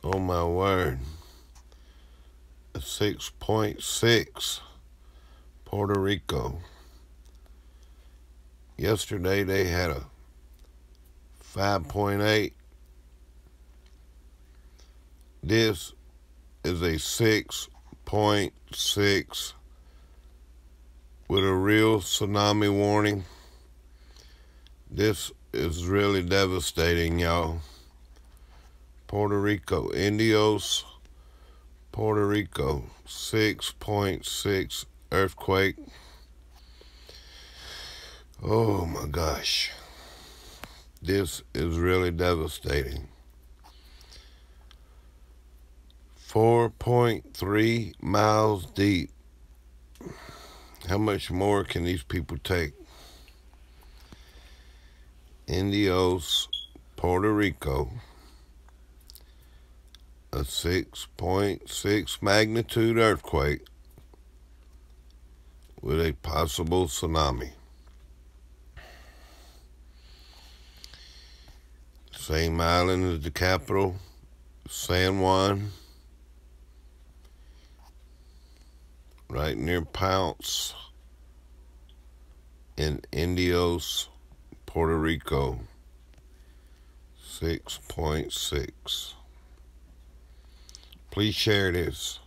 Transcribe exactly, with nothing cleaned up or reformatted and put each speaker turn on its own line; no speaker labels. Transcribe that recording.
Oh my word. A six point six. Puerto Rico. Yesterday they had a five point eight. This is a six point six with a real tsunami warning. This is really devastating, y'all. Puerto Rico, Indios, Puerto Rico, six point six earthquake. Oh my gosh. This is really devastating. four point three miles deep. How much more can these people take? Indios, Puerto Rico, a six point six magnitude earthquake with a possible tsunami. Same island as the capital, San Juan, right near Pounce in Indios, Puerto Rico, six point six. Please share this.